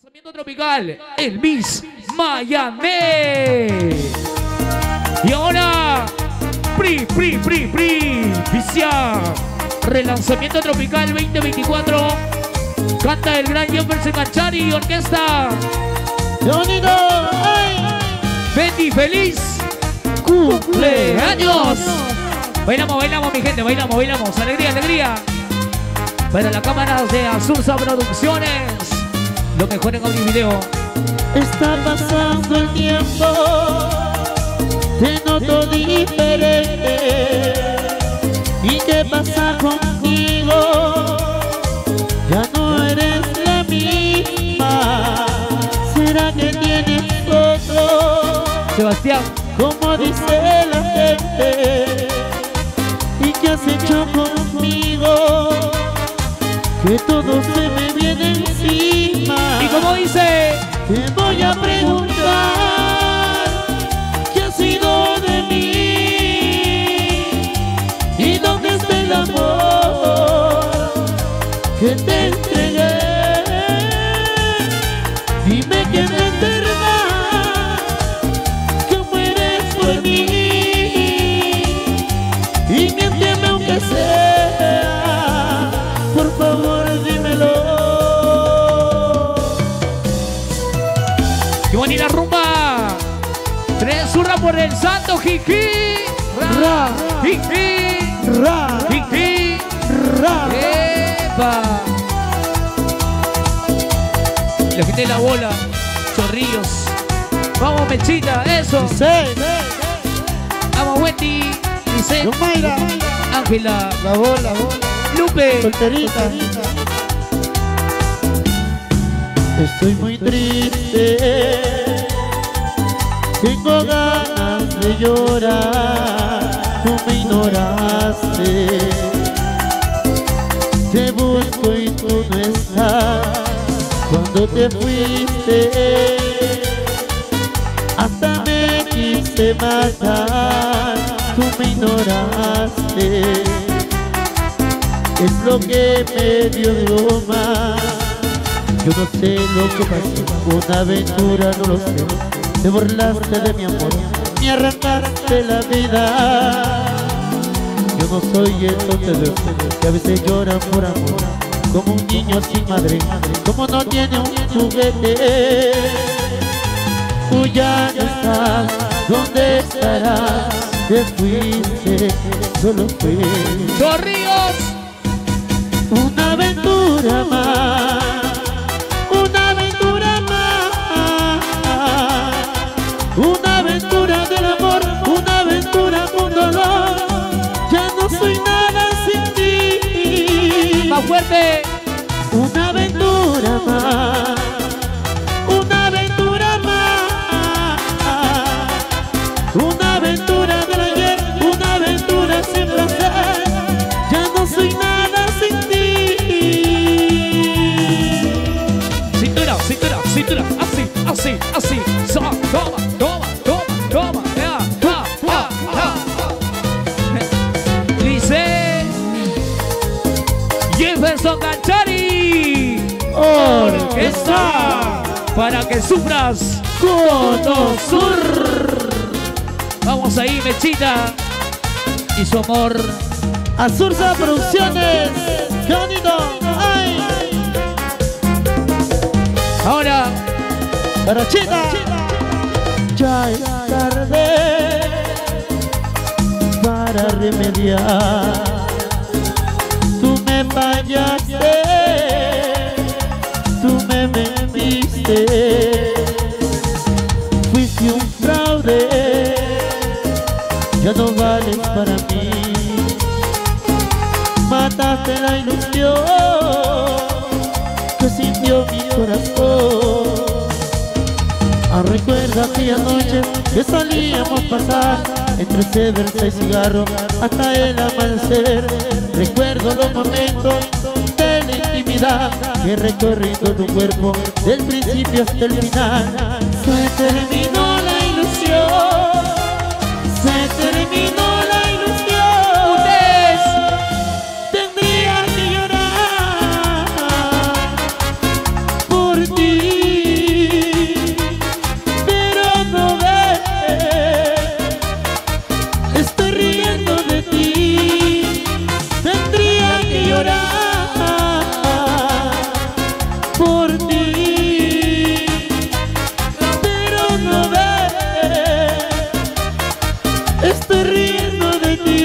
Lanzamiento tropical, el Miss Miami. Y ahora, Vicia. Relanzamiento tropical 2024. Canta el gran Jefferson Canchari y orquesta. ¡Qué bonito! ¡Ay! Betty, feliz cumpleaños. Bailamos, bailamos, mi gente, bailamos, bailamos. Alegría, alegría. Para las cámaras de Azurza Producciones. Lo mejor en audio y video. Está pasando el tiempo, te noto diferente. ¿Y qué pasa contigo? Ya no eres la misma. ¿Será que tienes otro? Sebastián, Como dice la gente. ¿Y qué has hecho conmigo? Que todo se me viene encima. y como dice, Te voy a preguntar ¿qué ha sido de mí? ¿Y dónde está el amor que te entregué? Dime que no es verdad que mueres por mí. Y miénteme aunque sea, por favor dímelo. que van a ir a rumba. Tres zurra por el santo, jiji. Ra, Jiji, ra, jiji. ra. Epa. La gente de la bola, Chorrillos. Vamos, Mechita, eso. Sí, Vamos, Wendy, Vicente, Yomaira, Ángela, la bola, Lupe. solterita. Estoy muy triste, tengo ganas de llorar. Tú me ignoraste, te busco y tú no estás. Cuando te fuiste, hasta me quise matar. Tú me ignoraste, es lo que me dio goma. Yo no sé lo que pasó, una aventura, no lo sé. Te burlaste de mi amor, me arrancaste la vida. Yo no soy el tonto de ustedes que a veces lloran por amor, como un niño sin madre, como no tiene un juguete. Tú ya no estás, ¿dónde estarás? Te fuiste, solo fue Chorrillos. una aventura más. Una aventura más, una aventura del amor, una aventura con dolor. Ya no soy nada sin ti. Más fuerte. Una aventura más, una aventura más, una aventura del ayer, una aventura sin placer. Ya no soy nada sin ti. Cintura, cintura, cintura. Así, así, así. Toma, toma, toma, toma. Ya, ja, ja, ja. Dice Jefferson Canchari. Orquesta. Para que sufras Cono Sur. Vamos ahí, Mechita. Y su amor. Azurza Producciones. ¡Qué bonito! ¡Ay! Ahora, ¡Barachita! Ya es tarde para remediar. Tú me fallaste, tú me mentiste. Fuiste un fraude, ya no vales para mí. Mataste la ilusión que sintió mi corazón. Recuerda aquella noche que salíamos a pasar entre cerveza y cigarro hasta el amanecer. Recuerdo los momentos de la intimidad que recorrí todo tu cuerpo del principio hasta el final. Se terminó la ilusión, se terminó la ilusión. ustedes. Tendría que llorar por ti. por ti, pero no ves, estoy riendo de ti.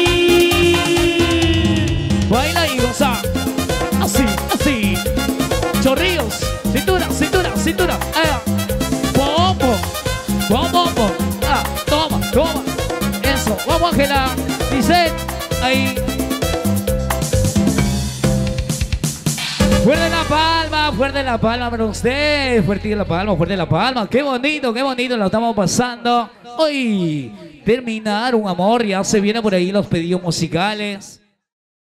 Baila y goza. Así, así. Chorrillos. Cintura, cintura, cintura. Pom, pom. Pom, pom, pom. Toma, toma. Eso. Vamos, Ángela. Dice. Ahí. Fuerte la palma para usted. Fuerte la palma. Qué bonito lo estamos pasando. Hoy terminar un amor, ya se vienen por ahí los pedidos musicales.